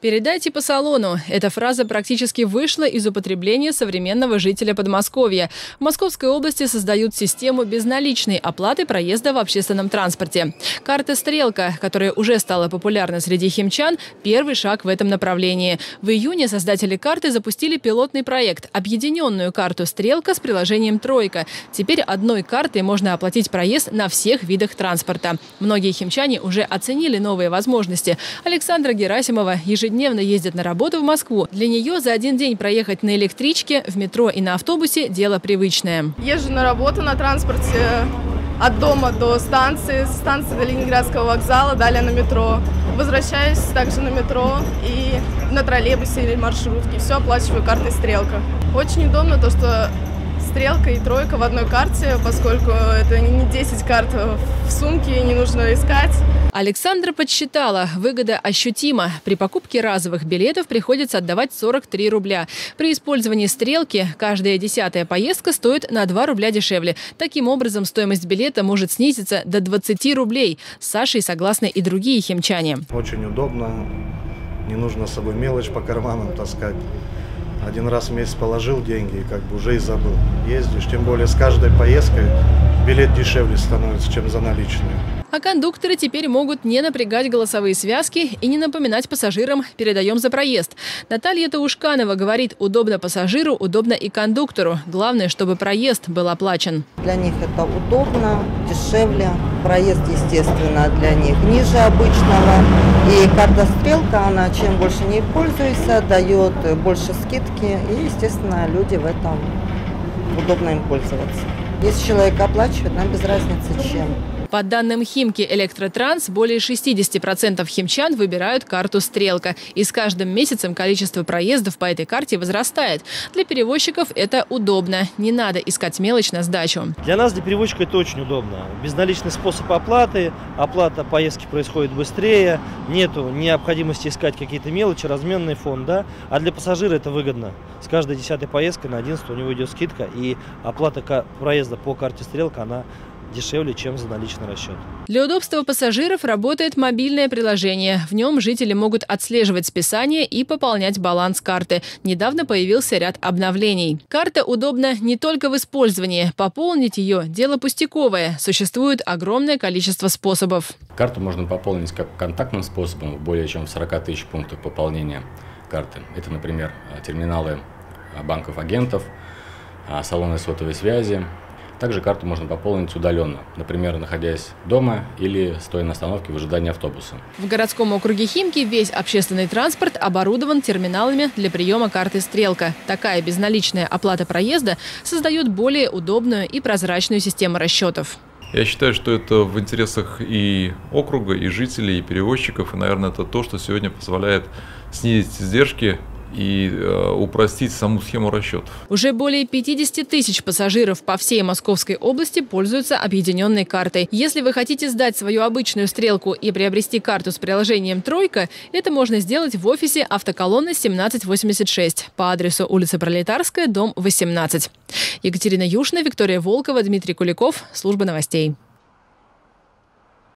«Передайте по салону». Эта фраза практически вышла из употребления современного жителя Подмосковья. В Московской области создают систему безналичной оплаты проезда в общественном транспорте. Карта «Стрелка», которая уже стала популярна среди химчан, первый шаг в этом направлении. В июне создатели карты запустили пилотный проект – объединенную карту «Стрелка» с приложением «Тройка». Теперь одной картой можно оплатить проезд на всех видах транспорта. Многие химчане уже оценили новые возможности. Александра Герасимова ежедневно ездит на работу в Москву. Для нее за один день проехать на электричке, в метро и на автобусе – дело привычное. Езжу на работу на транспорте от дома до станции, с станции до Ленинградского вокзала, далее на метро. Возвращаюсь также на метро и на троллейбусе или маршрутке. Все оплачиваю картой «Стрелка». Очень удобно то, что «Стрелка» и «Тройка» в одной карте, поскольку это не 10 карт в сумке, не нужно искать. Александра подсчитала, выгода ощутима. При покупке разовых билетов приходится отдавать 43 рубля. При использовании «Стрелки» каждая 10-я поездка стоит на 2 рубля дешевле. Таким образом, стоимость билета может снизиться до 20 рублей. С Сашей согласны и другие химчане. Очень удобно, не нужно с собой мелочь по карманам таскать. Один раз в месяц положил деньги и как бы уже и забыл. Ездишь, тем более с каждой поездкой билет дешевле становится, чем за наличные. А кондукторы теперь могут не напрягать голосовые связки и не напоминать пассажирам «передаем за проезд». Наталья Таушканова говорит, удобно пассажиру, удобно и кондуктору. Главное, чтобы проезд был оплачен. Для них это удобно, дешевле. Проезд, естественно, для них ниже обычного. И карта «Стрелка», она чем больше не пользуется, дает больше скидки. И, естественно, люди в этом удобно им пользоваться. Если человек оплачивает, нам без разницы чем. По данным Химки «Электротранс», более 60% химчан выбирают карту «Стрелка». И с каждым месяцем количество проездов по этой карте возрастает. Для перевозчиков это удобно. Не надо искать мелочь на сдачу. Для нас, для перевозчика, это очень удобно. Безналичный способ оплаты. Оплата поездки происходит быстрее. Нету необходимости искать какие-то мелочи, разменный фонд. Да? А для пассажира это выгодно. С каждой 10-й поездкой на 11 у него идет скидка. И оплата проезда по карте «Стрелка», она дешевле, чем за наличный расчет. Для удобства пассажиров работает мобильное приложение. В нем жители могут отслеживать списание и пополнять баланс карты. Недавно появился ряд обновлений. Карта удобна не только в использовании. Пополнить ее – дело пустяковое. Существует огромное количество способов. Карту можно пополнить как контактным способом, более чем в 40 тысяч пунктах пополнения карты. Это, например, терминалы банков-агентов, салоны сотовой связи. Также карту можно пополнить удаленно, например, находясь дома или стоя на остановке в ожидании автобуса. В городском округе Химки весь общественный транспорт оборудован терминалами для приема карты «Стрелка». Такая безналичная оплата проезда создает более удобную и прозрачную систему расчетов. Я считаю, что это в интересах и округа, и жителей, и перевозчиков. И, наверное, это то, что сегодня позволяет снизить издержки и упростить саму схему расчетов. Уже более 50 тысяч пассажиров по всей Московской области пользуются объединенной картой. Если вы хотите сдать свою обычную «Стрелку» и приобрести карту с приложением «Тройка», это можно сделать в офисе «Автоколонна» 1786 по адресу улица Пролетарская, дом 18. Екатерина Юшина, Виктория Волкова, Дмитрий Куликов. Служба новостей.